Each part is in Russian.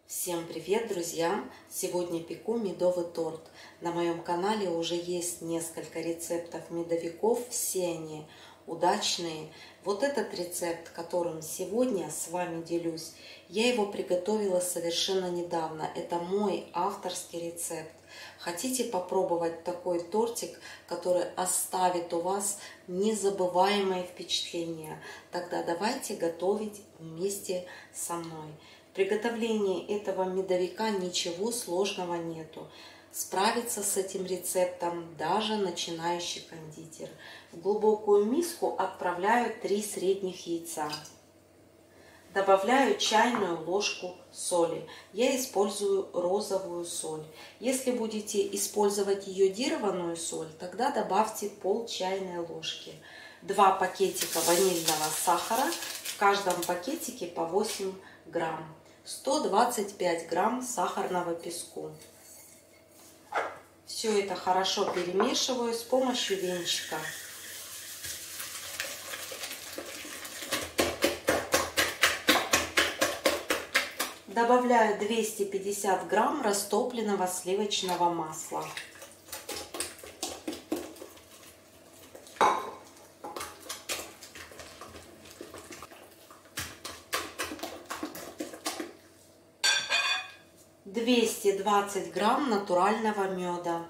Всем привет, друзья! Сегодня пеку медовый торт. На моем канале уже есть несколько рецептов медовиков, все они удачные. Вот этот рецепт, которым сегодня с вами делюсь, я его приготовила совершенно недавно. Это мой авторский рецепт. Хотите попробовать такой тортик, который оставит у вас незабываемое впечатление? Тогда давайте готовить вместе со мной. В приготовлении этого медовика ничего сложного нету. Справится с этим рецептом даже начинающий кондитер. В глубокую миску отправляю 3 средних яйца. Добавляю чайную ложку соли. Я использую розовую соль. Если будете использовать йодированную соль, тогда добавьте пол чайной ложки. 2 пакетика ванильного сахара. В каждом пакетике по 8 грамм. 125 грамм сахарного песку. Все это хорошо перемешиваю с помощью венчика. Добавляю 250 грамм растопленного сливочного масла. «220 грамм натурального меда».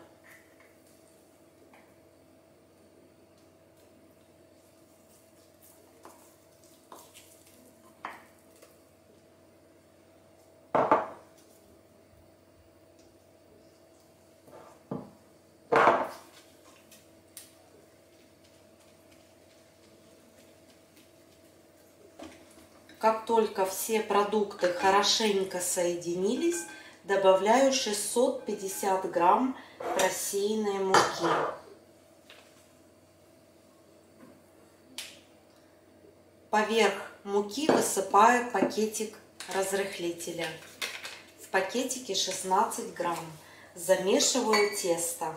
Как только все продукты хорошенько соединились, добавляю 650 грамм просеянной муки. Поверх муки высыпаю пакетик разрыхлителя. В пакетике 16 грамм. Замешиваю тесто.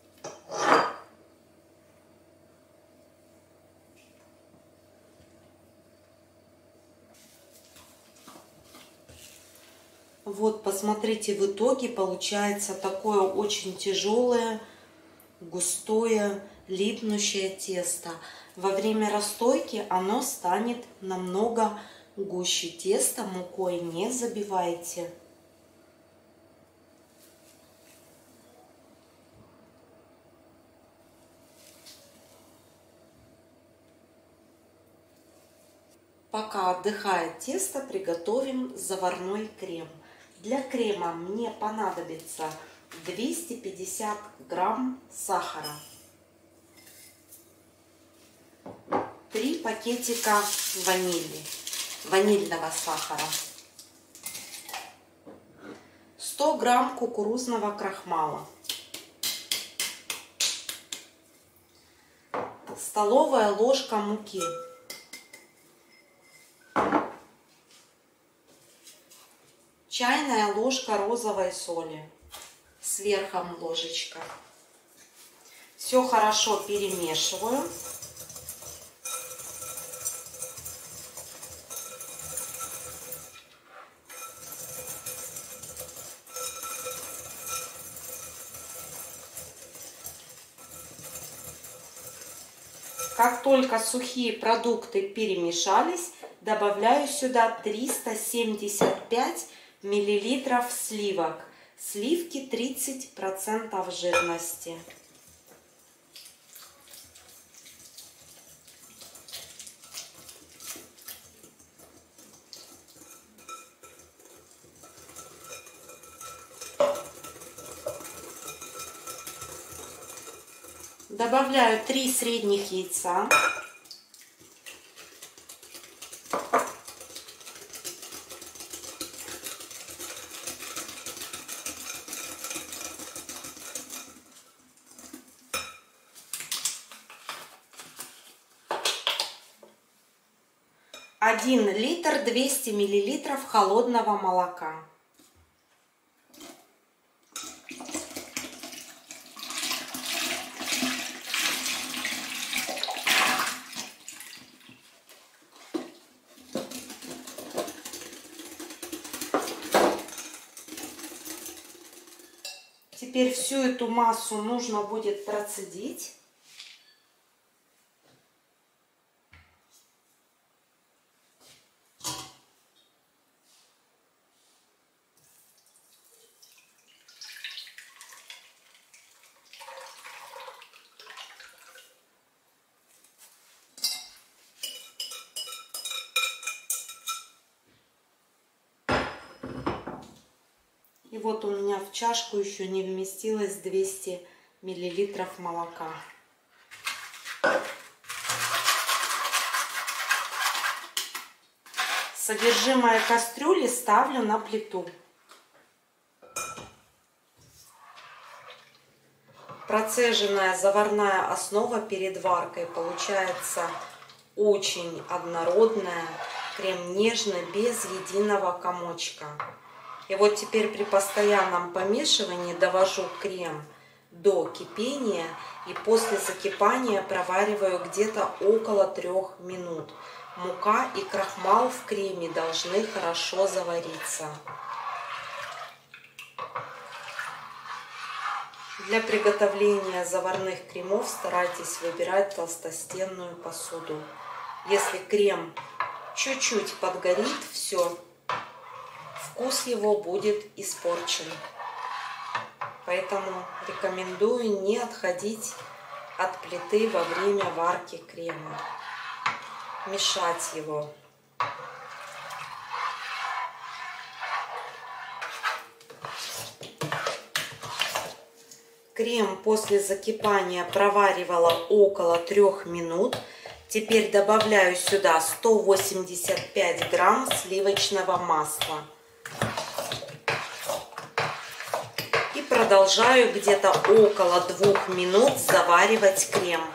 Вот, посмотрите, в итоге получается такое очень тяжелое, густое, липнущее тесто. Во время расстойки оно станет намного гуще. Тесто мукой не забивайте. Пока отдыхает тесто, приготовим заварной крем. Для крема мне понадобится 250 грамм сахара, 3 пакетика ванильного сахара, 100 грамм кукурузного крахмала, столовая ложка муки, чайная ложка розовой соли, сверху ложечка. Все хорошо перемешиваю. Как только сухие продукты перемешались, добавляю сюда 375 миллилитров сливок. Сливки 30% жирности. Добавляю 3 средних яйца. Один литр 200 миллилитров холодного молока. теперь всю эту массу нужно будет процедить. И вот у меня в чашку еще не вместилось 200 миллилитров молока. Содержимое кастрюли ставлю на плиту. Процеженная заварная основа перед варкой получается очень однородная. Крем нежный, без единого комочка. И вот теперь при постоянном помешивании довожу крем до кипения и после закипания провариваю где-то около 3 минут. Мука и крахмал в креме должны хорошо завариться. Для приготовления заварных кремов старайтесь выбирать толстостенную посуду. Если крем чуть-чуть подгорит, все, вкус его будет испорчен. Поэтому рекомендую не отходить от плиты во время варки крема. Мешать его. Крем после закипания проваривала около 3 минут. Теперь добавляю сюда 185 грамм сливочного масла. И продолжаю где-то около 2 минут заваривать крем.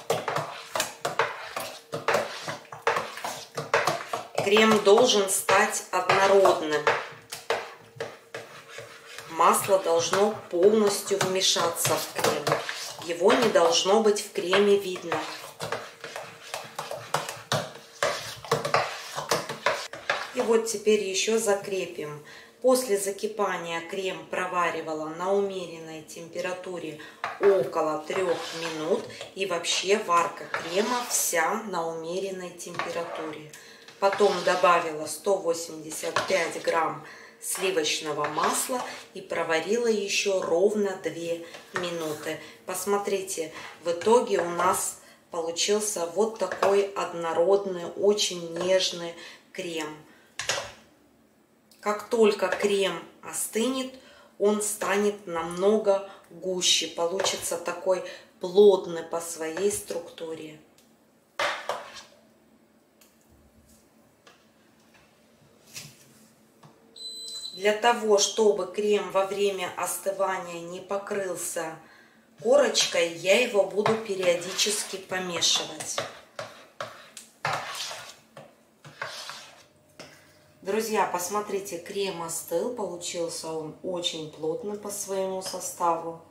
Крем должен стать однородным. Масло должно полностью вмешаться в крем. Его не должно быть в креме видно. И вот теперь еще закрепим. После закипания крем проваривала на умеренной температуре около 3 минут. И вообще варка крема вся на умеренной температуре. Потом добавила 185 грамм сливочного масла и проварила еще ровно 2 минуты. Посмотрите, в итоге у нас получился вот такой однородный, очень нежный крем. Как только крем остынет, он станет намного гуще. Получится такой плотный по своей структуре. Для того, чтобы крем во время остывания не покрылся корочкой, я его буду периодически помешивать. Друзья, посмотрите, крем остыл, получился он очень плотный по своему составу.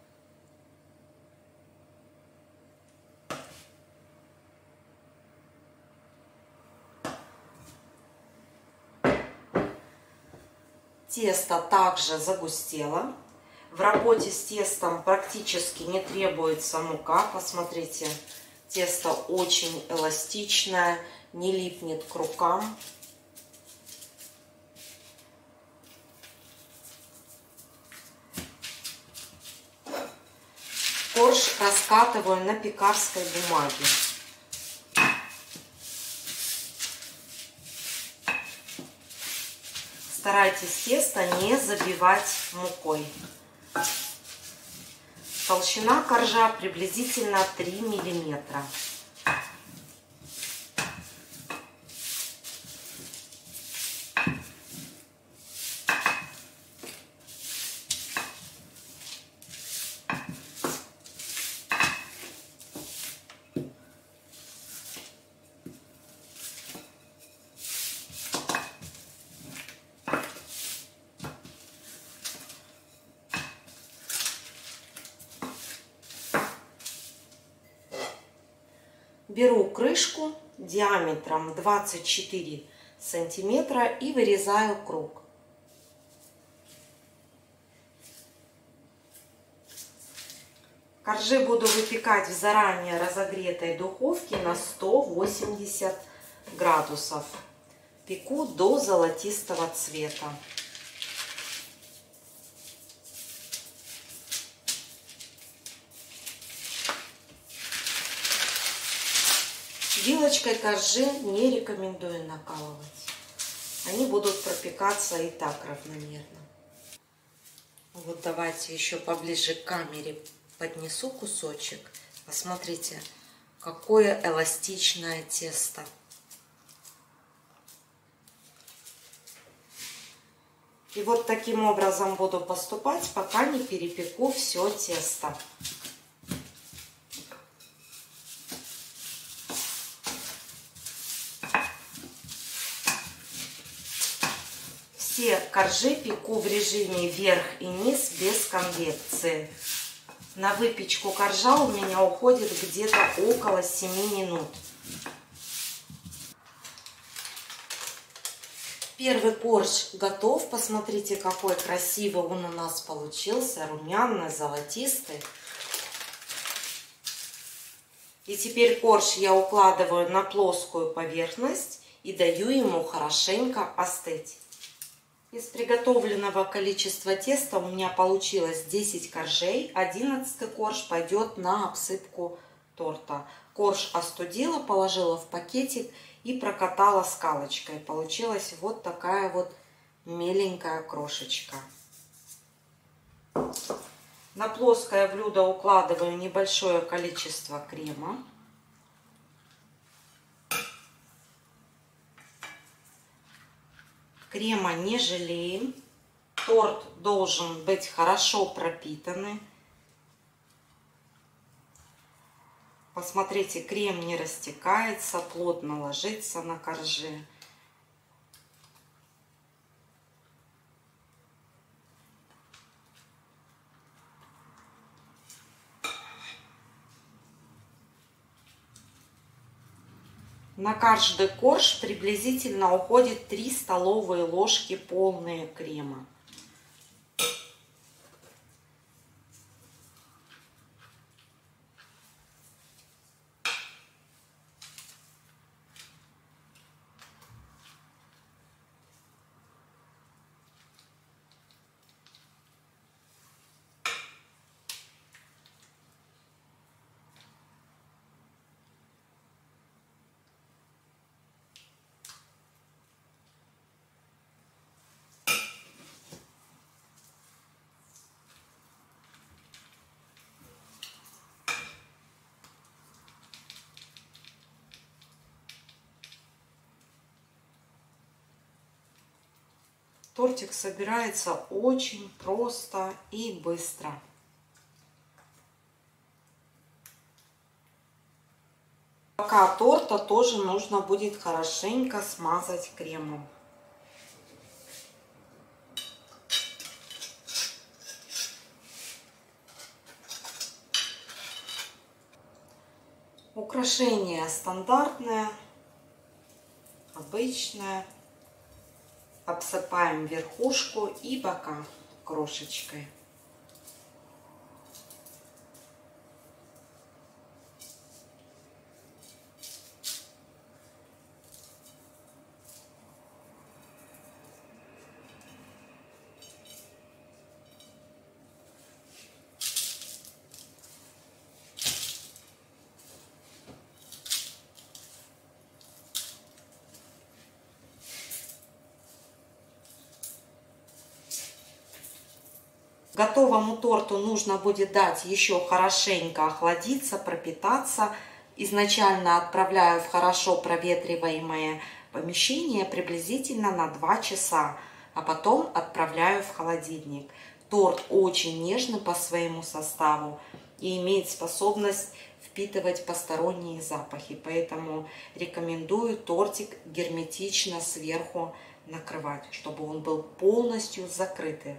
Тесто также загустело. В работе с тестом практически не требуется мука. Посмотрите, тесто очень эластичное, не липнет к рукам. Корж раскатываю на пекарской бумаге. Старайтесь тесто не забивать мукой. Толщина коржа приблизительно 3 миллиметра. Беру крышку диаметром 24 сантиметра и вырезаю круг. Коржи буду выпекать в заранее разогретой духовке на 180 градусов. Пеку до золотистого цвета. Вилочкой коржи не рекомендую накалывать. Они будут пропекаться и так равномерно. Вот давайте еще поближе к камере поднесу кусочек. Посмотрите, какое эластичное тесто. И вот таким образом буду поступать, пока не перепеку все тесто. Все коржи пеку в режиме вверх и низ без конвекции. На выпечку коржа у меня уходит где-то около 7 минут. Первый корж готов. Посмотрите, какой красивый он у нас получился. Румяный, золотистый. И теперь корж я укладываю на плоскую поверхность и даю ему хорошенько остыть. Из приготовленного количества теста у меня получилось 10 коржей. 11-й корж пойдет на обсыпку торта. Корж остудила, положила в пакетик и прокатала скалочкой. Получилась вот такая вот меленькая крошечка. На плоское блюдо укладываю небольшое количество крема. Крема не жалеем. Торт должен быть хорошо пропитанный. Посмотрите, крем не растекается, плотно ложится на коржи. На каждый корж приблизительно уходит 3 столовые ложки полные крема. Тортик собирается очень просто и быстро. Бока торта тоже нужно будет хорошенько смазать кремом. Украшение стандартное, обычное. Обсыпаем верхушку и бока крошечкой. Готовому торту нужно будет дать еще хорошенько охладиться, пропитаться. Изначально отправляю в хорошо проветриваемое помещение приблизительно на 2 часа, а потом отправляю в холодильник. Торт очень нежный по своему составу и имеет способность впитывать посторонние запахи, поэтому рекомендую тортик герметично сверху накрывать, чтобы он был полностью закрытый.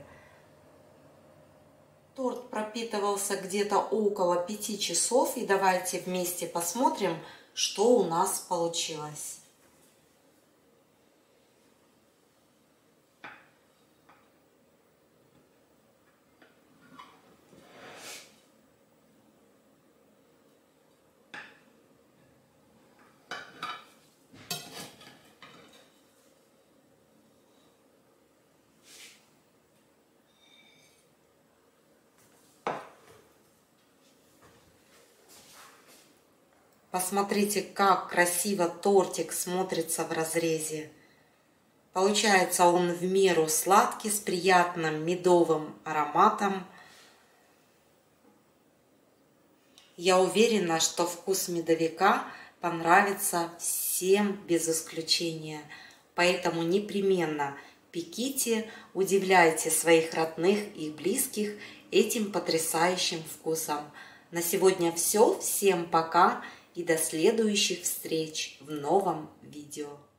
Торт пропитывался где-то около 5 часов, и давайте вместе посмотрим, что у нас получилось. Посмотрите, как красиво тортик смотрится в разрезе. Получается он в меру сладкий, с приятным медовым ароматом. Я уверена, что вкус медовика понравится всем без исключения. Поэтому непременно пеките, удивляйте своих родных и близких этим потрясающим вкусом. На сегодня все. Всем пока и до следующих встреч в новом видео.